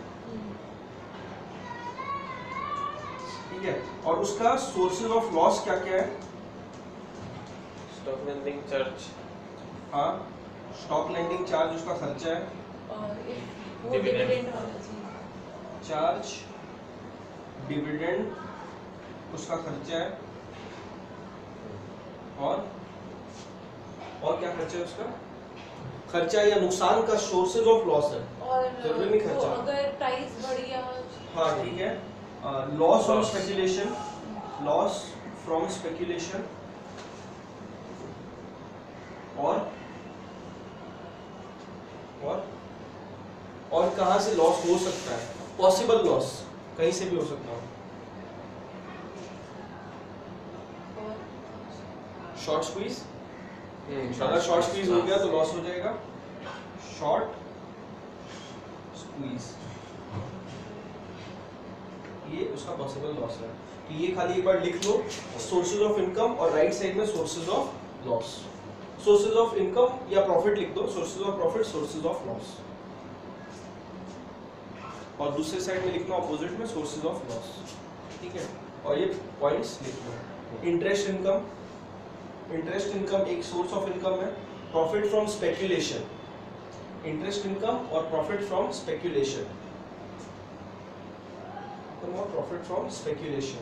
ठीक है। और उसका सोर्सेज ऑफ लॉस क्या क्या है? स्टॉक लेंडिंग चार्ज, हाँ, स्टॉक लेंडिंग चार्ज उसका खर्चा है, और if वो Dividend. डिविडेंड वाला चीज। चार्ज, डिविडेंड उसका खर्चा है, और और क्या खर्चा है उसका? खर्चा या नुकसान का सोर्सेज ऑफ लॉस है। और जरूरी नहीं वो खर्चा। अगर प्राइस बढ़ गया, हाँ ठीक है, loss from Loss. Speculation, loss from speculation, और और और कहाँ से लॉस हो सकता है? पॉसिबल लॉस कहीं से भी हो सकता है। और शॉर्ट स्क्वीज, अगर शॉर्ट स्क्वीज हो गया तो लॉस हो जाएगा। शॉर्ट स्क्वीज, ये उसका पॉसिबल लॉस है। तो ये खाली एक बार लिख लो, सोर्सेज ऑफ इनकम, और राइट साइड में sources of loss. Sources of income या प्रॉफिट लिख दो, sources of profit, sources of loss, और दूसरे साइड में लिखना ऑपोजिट में सोर्सेज ऑफ लॉस, ठीक है। और ये पॉइंट्स लिख लो। इंटरेस्ट इनकम, इंटरेस्ट इनकम एक सोर्स ऑफ इनकम है। Profit from speculation, interest income और प्रॉफिट फ्रॉम स्पेकुलेशन, और profit from speculation.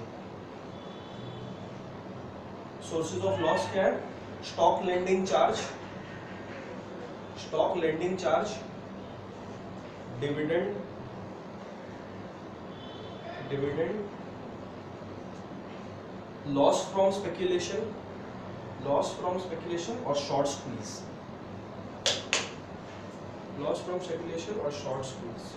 Sources of loss क्या है? Stock lending charge, stock lending charge, dividend, dividend, loss from speculation, loss from speculation, और short squeeze, loss from speculation और short squeeze.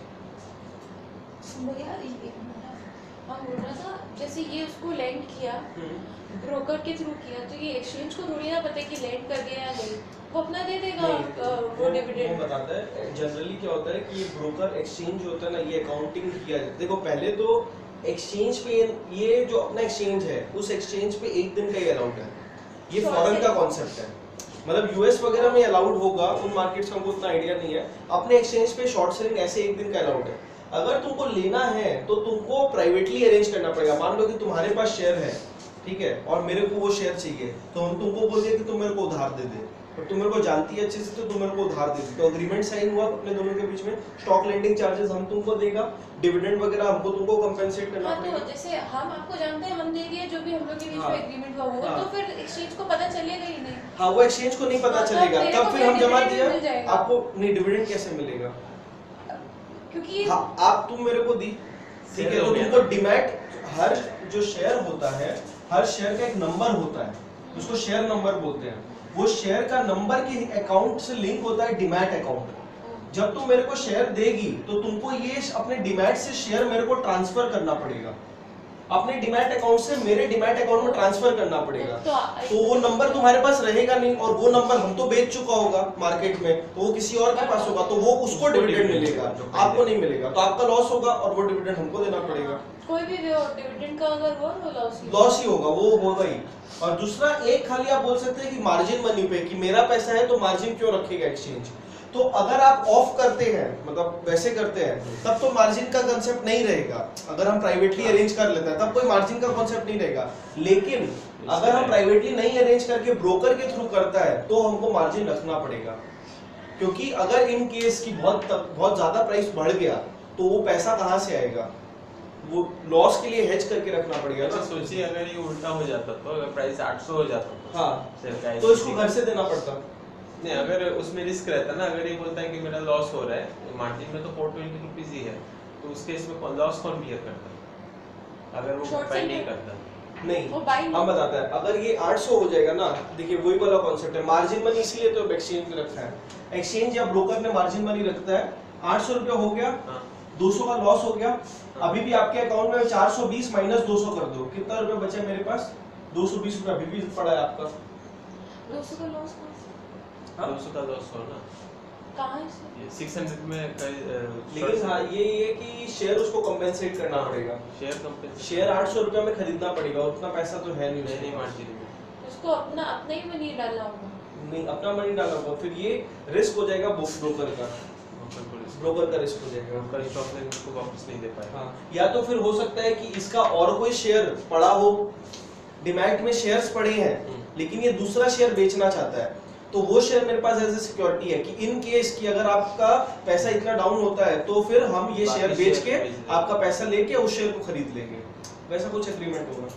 भैया ये हम बोल रहा था, जैसे ये उसको लैंड किया ब्रोकर के थ्रू किया, तो ये एक्सचेंज को थोड़ी ना पता है कि लैंड कर गया या नहीं, वो अपना दे देगा नहीं, अ, वो- वो डिविडेंड। वो बताता है जनरली क्या होता है कि ये ब्रोकर एक्सचेंज जो होता है ना, ये अकाउंटिंग किया जाता है। देखो पहले तो एक्सचेंज पे, ये जो अपना एक्सचेंज है उस एक्सचेंज पे एक दिन का ही अलाउड है। ये तो फॉरेन ऐसे- का कॉन्सेप्ट है, मतलब यूएस वगैरह में अलाउड होगा, उन मार्केट्स का हमको उतना आइडिया नहीं है। अपने एक्सचेंज पे शॉर्ट सेलिंग ऐसे एक दिन का अलाउड है। अगर तुमको लेना है तो तुमको प्राइवेटली अरेंज करना पड़ेगा। मान लो कि तुम्हारे पास शेयर है, ठीक है, और मेरे को वो शेयर चाहिए, तो हम तुमको बोल दिया कि तुम मेरे को उधार दे दे, और तुम मेरे को जानती है अच्छे से, तो तुम मेरे को उधार दे दे। तो अग्रीमेंट साइन हुआ अपने दोनों के बीच में। स्टॉक लेंडिंग चार्जेस हम तुमको देगा, डिविडेंड वगैरह हमको तुमको कंपेंसेट करना हाँ, तो पड़ेगा। जैसे हम आपको जानते हैं, हम दे दिए जो भी हम लोग के बीच हाँ। में एग्रीमेंट हुआ वो, हाँ। तो फिर एक्सचेंज को पता चलेगा ही नहीं। हाँ, वो एक्सचेंज को नहीं पता हाँ, तो चलेगा, मेरे तब को फिर हम फिर जमा डिविडेंड मिल दिया जाएगा। आपको। नहीं, डिविडेंड कैसे मिलेगा? क्योंकि हाँ, आप तुम मेरे को दी, ठीक है, शेयर तो हो गया तुमको ना। डिमैट, हर जो शेयर होता है, हर शेयर का एक नंबर होता है, उसको शेयर नंबर बोलते हैं। वो शेयर का नंबर के अकाउंट से लिंक होता है डिमैट अकाउंट। जब तुम मेरे को शेयर देगी तो तुमको ये अपने डिमैट से शेयर मेरे को ट्रांसफर करना पड़ेगा, अपने डिमैट अकाउंट से मेरे डिमैट अकाउंट में ट्रांसफर करना पड़ेगा। तो तो वो नंबर तुम्हारे पास रहेगा नहीं, और वो नंबर हम तो बेच चुका होगा मार्केट में, तो वो किसी और के पास होगा, तो वो उसको उसको डिविडेंड dividend मिलेगा, मिलेगा। आपको नहीं मिलेगा। तो आपका लॉस होगा और वो डिविडेंड हमको देना पड़ेगा। कोई भी डिविडेंड का अगर हुआ तो लॉस ही लॉस ही होगा, वो होगा ही। और दूसरा, एक खाली आप बोल सकते हैं कि मार्जिन मनी पे, कि मेरा पैसा है तो मार्जिन क्यों रखेगा एक्सचेंज। तो अगर आप ऑफ करते हैं, मतलब वैसे करते हैं, तब तो मार्जिन का कंसेप्ट नहीं रहेगा। अगर हम प्राइवेटली अरेंज कर लेते हैं तब कोई मार्जिन का कंसेप्ट नहीं रहेगा। लेकिन अगर हम प्राइवेटली नहीं अरेंज करके ब्रोकर के थ्रू करता है तो हमको मार्जिन रखना पड़ेगा, क्योंकि अगर इन केस की बहुत बहुत ज्यादा प्राइस बढ़ गया तो वो पैसा कहाँ से आएगा, वो लॉस के लिए हेज करके रखना पड़ेगा। अच्छा सोचिए अगर ये उल्टा हो जाता तो, अगर प्राइस आठ सौ हो जाता तो हाँ, शेयर का तो इसको घर से देना पड़ता। नहीं, अगर उसमें रिस्क रहता ना, अगर ये बोलता है कि मेरा लॉस हो रहा है, मार्जिन में तो फोर ट्वेंटी रुपीज ही है, तो उस केस में लॉस कौन बियर करता, अगर वो Short बाय sell नहीं में? करता। नहीं, वो buy नहीं- हम बताते हैं, अगर ये आठ सौ हो जाएगा ना, देखिए वही वाला कॉन्सेप्ट है। मार्जिन मनी इसलिए तो एक्सचेंज में रखा है, एक्सचेंज या ब्रोकर ने मार्जिन मनी रखता है। आठ सौ रुपया हो गया, हाँ, दो सौ का लॉस हो गया, अभी भी आपके अकाउंट में चार सौ बीस माइनस दो सौ कर दो, कितना रुपया बचा मेरे पास? दो सौ बीस रुपया अभी भी पड़ा है आपका। दो सौ का लॉस कहाँ से? हाँ? दो सौ का लॉस हो ना, कहाँ से? ये सिक्स हंड्रेड में कई, अ, लेकिन short हाँ, sell- ये ये कि शेयर उसको कंपेंसेट करना हाँ, पड़ेगा। शेयर कंपनी शेयर आठ सौ रुपया में खरीदना पड़ेगा, उतना पैसा तो है नहीं नहीं उसके पास। मार्जिन में। उसको अपना अपना ही मनी डालना होगा। नहीं, अपना मनी डालना होगा, फिर ये रिस्क हो जाएगा ब्रोकर का। बिल्कुल रिस्क ब्रोकर का रिस्क हो जाएगा। ब्रोकर स्टॉक लेने को वापस नहीं दे पाएगा। हाँ, या तो फिर हो सकता है कि इसका और कोई शेयर पड़ा हो, डिमैट में शेयर्स पड़े हैं लेकिन ये दूसरा शेयर बेचना चाहता है, तो वो शेयर मेरे पास एज ए सिक्योरिटी है कि इन केस कि अगर आपका पैसा इतना डाउन होता है तो फिर हम ये शेयर बेच के आपका पैसा लेके उस शेयर को खरीद लेंगे, वैसा कुछ एग्रीमेंट होगा।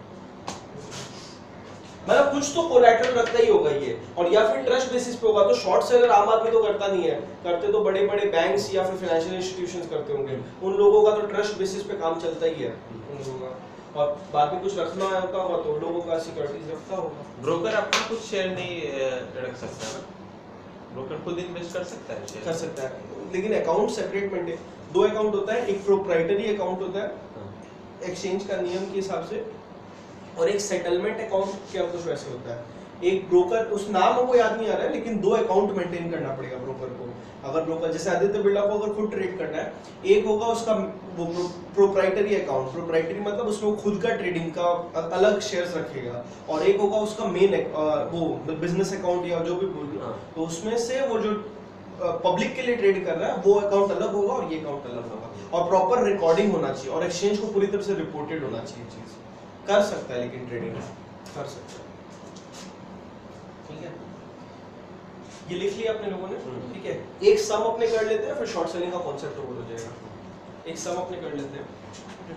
मतलब कुछ तो कोलैटरल रखता ही होगा ये, और या फिर ट्रस्ट बेसिस पे होगा। तो शॉर्ट सेलर आम आदमी तो करता नहीं है, करते तो बड़े बड़े बैंक्स या फिर फाइनेंशियल इंस्टीट्यूशंस करते होंगे, उन लोगों का तो ट्रस्ट बेसिस पे काम चलता ही है उन लोगों का, और बाद में कुछ रखना होता होगा तो लोगों का सिक्योरिटीज रखता होगा। ब्रोकर अपना कुछ शेयर नहीं अ, रख सकता है ना, ब्रोकर खुद इन्वेस्ट कर सकता है शेयर कर सकता है, लेकिन अकाउंट सेपरेट मेंटेन, दो अकाउंट होता है, एक प्रोप्राइटरी अकाउंट होता है एक्सचेंज का नियम के हिसाब से, और एक सेटलमेंट अकाउंट क्या कुछ वैसे होता है। एक ब्रोकर, उस नाम को याद नहीं आ रहा है, लेकिन दो अकाउंट मेंटेन करना पड़ेगा ब्रोकर को। अगर ब्रोकर जैसे आदित्य बिरला को अगर खुद ट्रेड करना है, एक होगा उसका वो प्रोप्राइटरी अकाउंट, प्रोप्राइटरी मतलब उसमें वो खुद का ट्रेडिंग का अलग शेयर्स रखेगा, और एक होगा उसका मेन वो बिजनेस अकाउंट या जो भी बोल लो, तो उसमें से वो जो पब्लिक के लिए ट्रेड कर रहा है वो अकाउंट अलग होगा और ये अकाउंट अलग होगा, और प्रॉपर रिकॉर्डिंग होना चाहिए और एक्सचेंज को पूरी तरह से रिपोर्टेड होना चाहिए चीज। कर सकता है लेकिन ट्रेडिंग कर सकता है, ठीक है। ये लिख लिया अपने लोगों ने, ठीक है। एक सम अपने कर लेते हैं, फिर शॉर्ट सेलिंग का कॉन्सेप्ट ओवर हो जाएगा। एक सम अपने कर लेते हैं।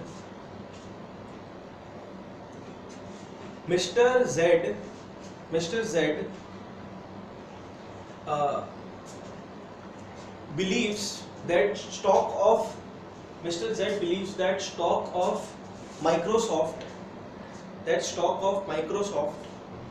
Mister Z mister Z believes that stock of Mister Z believes that stock of Microsoft that stock of Microsoft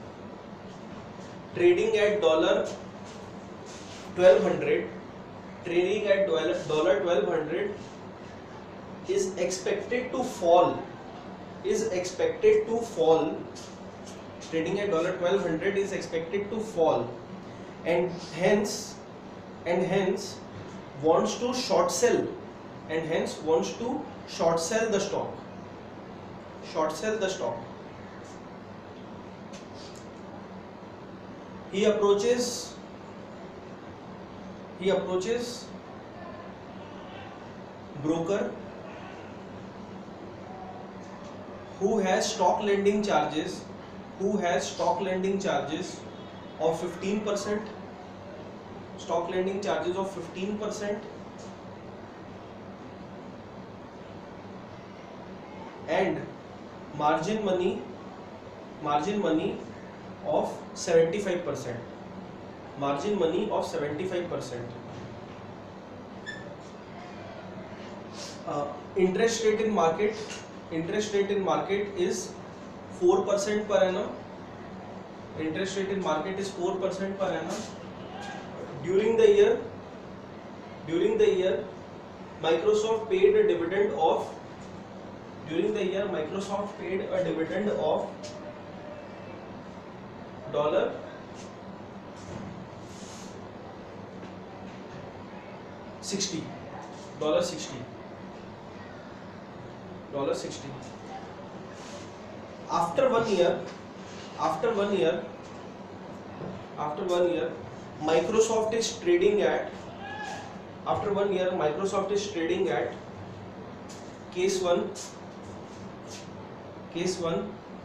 trading at dollar twelve hundred trading at dollar dollar twelve hundred is expected to fall is expected to fall trading at dollar twelve hundred is expected to fall and hence and hence wants to short sell and hence wants to short sell the stock short sell the stock he approaches he approaches broker who has stock lending charges who has stock lending charges of fifteen percent stock lending charges of fifteen percent and margin money margin money of seventy-five percent margin money of seventy-five percent uh, interest rate in market interest rate in market is four percent per annum interest rate in market is four percent per annum during the year during the year Microsoft paid a dividend of during the year Microsoft paid a dividend of dollar sixty dollar sixty dollar sixty after one year after one year after one year Microsoft is trading at after one year Microsoft is trading at case one case one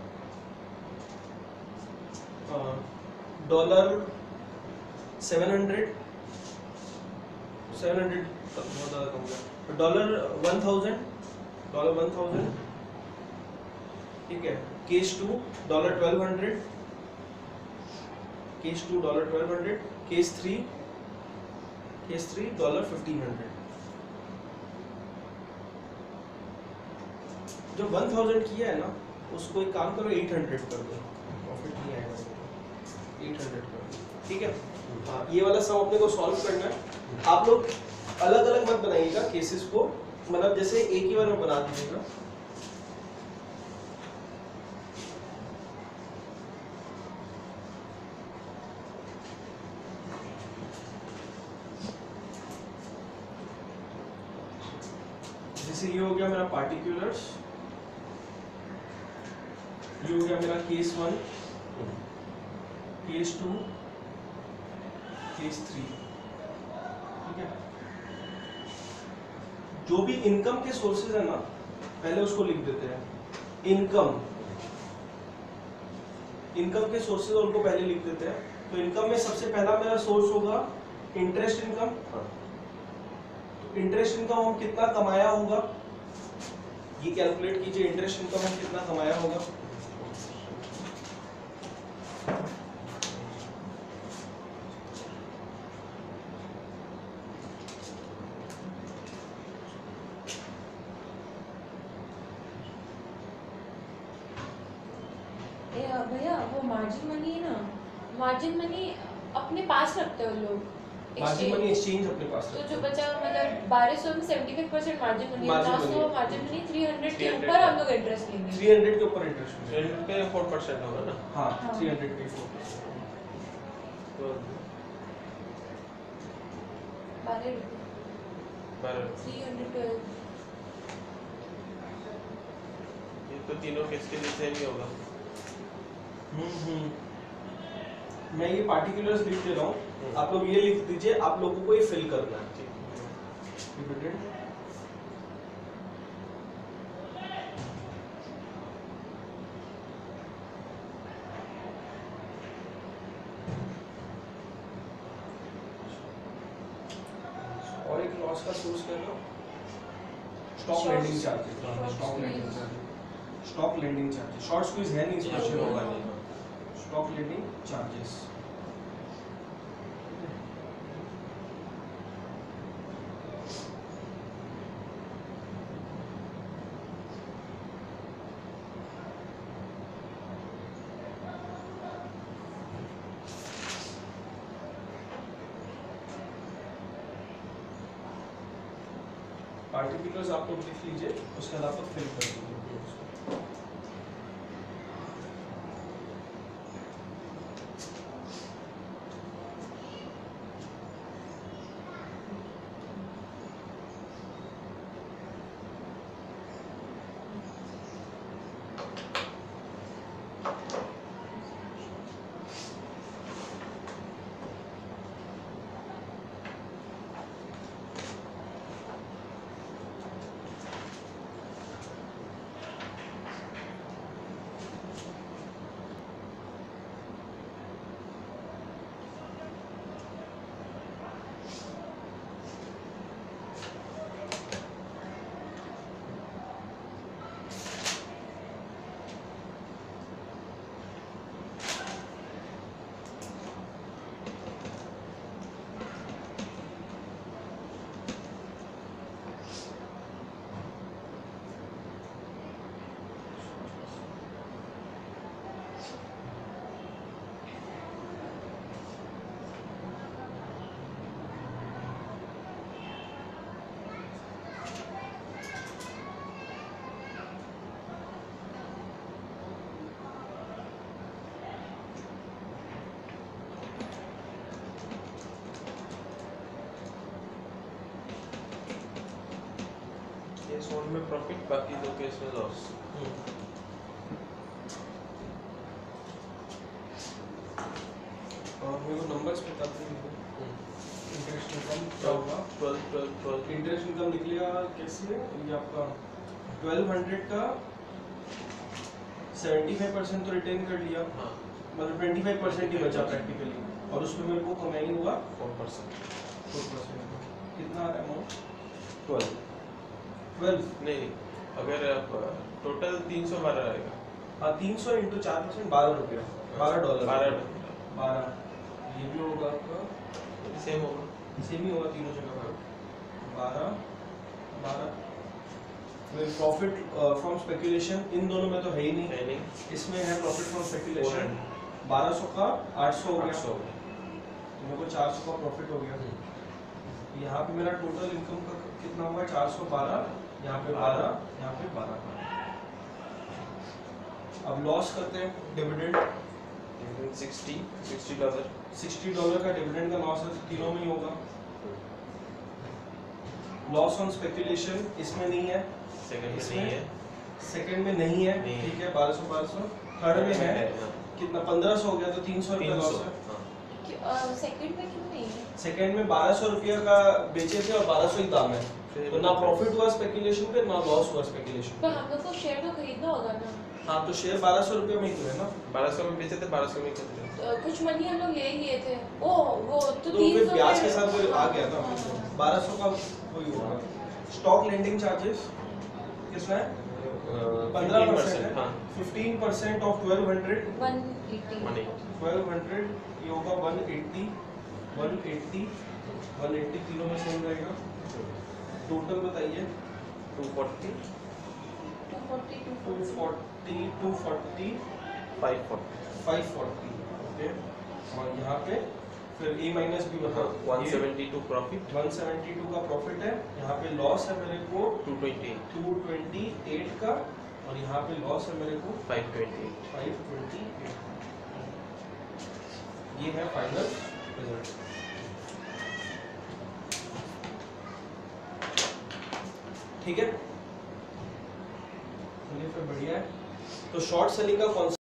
uh, dollar seven hundred seven hundred बहुत ज़्यादा कम है dollar one thousand dollar one thousand ठीक है case two dollar twelve hundred case two dollar twelve hundred case three case three dollar fifteen hundred जो one thousand किया है ना उसको एक काम करो eight hundred कर दो प्रॉफिट नहीं आएगा eight hundred कर दो ठीक है। हाँ ये वाला सम अपने को सॉल्व करना है। आप लोग अलग अलग मत बनाइएगा केसेस को, मतलब जैसे एक ही बार में बना दीजिएगा। जैसे ये हो गया मेरा पार्टिकुलर्स, ये हो गया मेरा case one, case two, case three, ठीक है। जो भी इनकम के सोर्सेज है ना, पहले उसको लिख देते हैं। इनकम इनकम के सोर्सेज उनको पहले लिख देते हैं। तो इनकम में सबसे पहला मेरा सोर्स होगा इंटरेस्ट इनकम। तो इंटरेस्ट इनकम हम कितना कमाया होगा, ये कैलकुलेट कीजिए। इंटरेस्ट इनकम हम कितना कमाया होगा। ए, भैया वो मार्जिन मनी है ना, मार्जिन मनी अपने पास रखते हैं लोग। Margin money exchange। एक्सचेंज अपने पास तो रखते जो हैं। बचा मतलब बारह सौ में पचहत्तर परसेंट मार्जिन मनी है, Margin नौ सौ money। मार्जिन मनी, तीन सौ के तीन सौ ऊपर हम लोग इंटरेस्ट लेंगे। तीन सौ के ऊपर इंटरेस्ट मिलेगा। ट्रेंड पे फोर परसेंट होगा ना। हाँ, हाँ। तीन सौ पे फोर परसेंट। तो बारह रुपये बारह थ्री हंड्रेड ट्वेल्व। ये तो तीनों केस के लिए सेम ही होगा। हम्म हम्म मैं ये पार्टिकुलर्स लिख दे रहा हूँ, हम्म। आप लोग ये लिख दीजिए। आप लोगों को ये फिल करना है। ठीक है। डिविडेंड और एक लॉस का सोर्स क्या था? Stock Short- lending charges. short stock lending squeeze। Charges stock lending charges short squeeze है नहीं इसमें, इसमें show होगा होगा नहीं। नहीं। स्टॉक लेंडिंग चार्जेस पार्टिकुलर्स आप लोग लिख लीजिए, उसके बाद आप लोग फिल कर दीजिए उसको। केस वन में प्रॉफिट, बाकी दो केस में लॉस। और मेरे को नंबर्स बताते हैं। इंटरेस्ट इनकम क्या होगा? Twelve twelve twelve interest income निकलेगा कैसे? ये आपका ट्वेल्व हंड्रेड का सेवेंटी फाइव परसेंट तो रिटेन कर लिया, हाँ मतलब ट्वेंटी फाइव परसेंट ही बचा प्रैक्टिकली, और उसमें मेरे को कमाई हुआ फोर परसेंट। Four percent. कितना आ रहा है अमाउंट? Twelve twelve. नहीं नहीं, अगर आप टोटल तीन सौ बारह आएगा। हाँ, तीन सौ इंटू चार परसेंट बारह रुपया, बारह डॉलर। बारह बारह। ये भी होगा आपका सेम होगा। सेम ही होगा तीनों जगह पर। बारह बारह फिर प्रॉफिट फ्रॉम स्पेकुलेशन, इन दोनों में तो है ही नहीं, है नहीं। इसमें है प्रॉफिट फ्रॉम स्पेकुलेशन। फोर बारह सौ का आठ सौ हो आठ गया, सौ तो मेरे को चार सौ का प्रॉफिट हो गया। यहाँ पे मेरा टोटल इनकम का कितना हुआ? चार सौ बारह, यहाँ पे बारह, यहाँ पे बारह का। अब लॉस करते हैं। Dividend sixty sixty dollar sixty dollar का डिविडेंड का लॉस है, तो तीनों में ही होगा। लॉस ऑन स्पेकुलेशन इसमें नहीं है, सेकंड में इसमें नहीं है। सेकंड में नहीं है, नहीं। ठीक है, बारह सौ बारह सौ। थर्ड में है, हाँ। कितना? पंद्रह सौ हो गया, तो तीन सौ रुपया तीन लॉस सौ है। हाँ। सेकंड में क्यों नहीं है? सेकंड में बारह सौ रुपया का बेचे थे और बारह सौ ही दाम है, फिर तो ना प्रॉफिट हुआ स्पेकुलेशन पे, ना लॉस हुआ स्पेकुलेशन पर हम लोग को शेयर तो खरीदना होगा ना। हाँ तो शेयर बारह सौ रुपये में ही तो है ना। बारह सौ में बेचे थे, बारह सौ में कितने? तो कुछ मनी हम लोग ले लिए थे। ओ वो तो तो तीन फिर सौ ब्याज में- के साथ वो आ गया ना हाँ, हाँ। बारह सौ का वही होगा। स्टॉक लेंडिंग चार्जेस कितना है? पंद्रह परसेंट हाँ fifteen percent of twelve hundred one eighty. Money twelve hundred ये होगा one eighty one eighty one eighty तीनों में सेम रहेगा। टोटल बताइए। Two forty two forty two two forty two forty five forty five forty okay. और यहाँ पे फिर ए माइनस बी हाँ one seventy two profit, one seventy two का प्रॉफिट है। यहाँ पे लॉस है मेरे को two twenty two twenty eight का, और यहाँ पे लॉस है मेरे को five twenty five twenty eight. ये है फाइनल रिजल्ट। ठीक है, चलिए फिर बढ़िया है। तो शॉर्ट सेलिंग का कॉन्सेप्ट